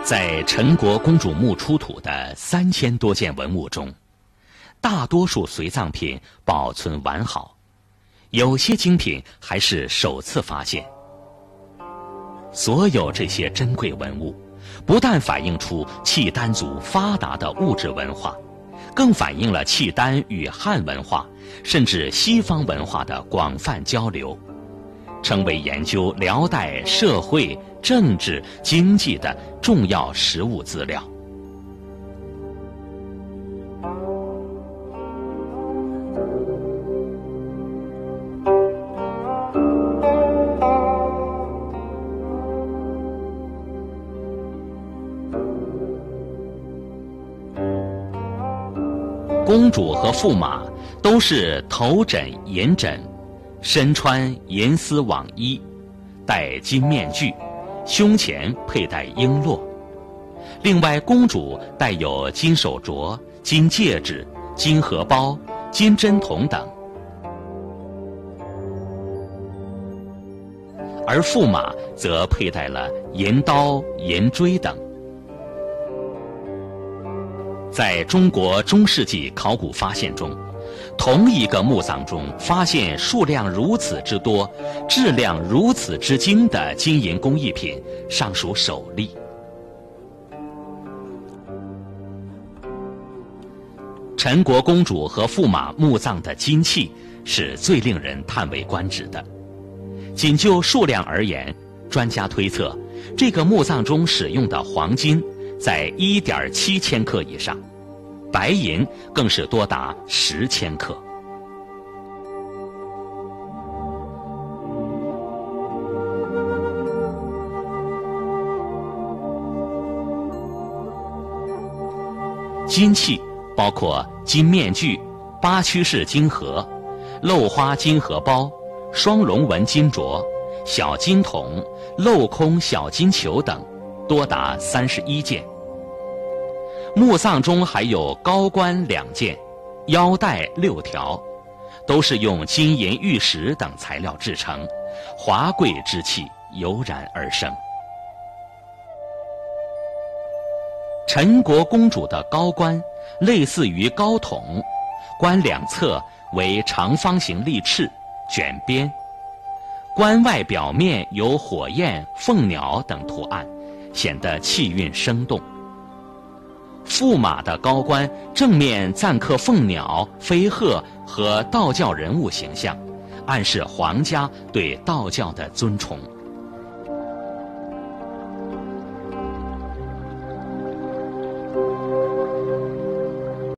在陈国公主墓出土的3000多件文物中，大多数随葬品保存完好，有些精品还是首次发现。所有这些珍贵文物，不但反映出契丹族发达的物质文化，更反映了契丹与汉文化甚至西方文化的广泛交流，成为研究辽代社会、政治、经济的重要实物资料。公主和驸马都是头枕银枕，身穿银丝网衣，戴金面具，胸前佩戴璎珞。另外，公主带有金手镯、金戒指、金荷包、金针筒等，而驸马则佩戴了银刀、银锥等。在中国中世纪考古发现中，同一个墓葬中发现数量如此之多、质量如此之精的金银工艺品，尚属首例。陈国公主和驸马墓葬的金器是最令人叹为观止的。仅就数量而言，专家推测，这个墓葬中使用的黄金在1.7千克以上，白银更是多达10千克。金器包括金面具、8曲式金盒、镂花金荷包、双龙纹金镯、小金筒、镂空小金球等，多达31件。墓葬中还有高冠2件，腰带6条，都是用金银玉石等材料制成，华贵之气油然而生。陈国公主的高冠类似于高筒，冠两侧为长方形立翅，卷边，冠外表面有火焰、凤鸟等图案，显得气韵生动。驸马的高冠正面暂刻凤鸟、飞鹤和道教人物形象，暗示皇家对道教的尊崇，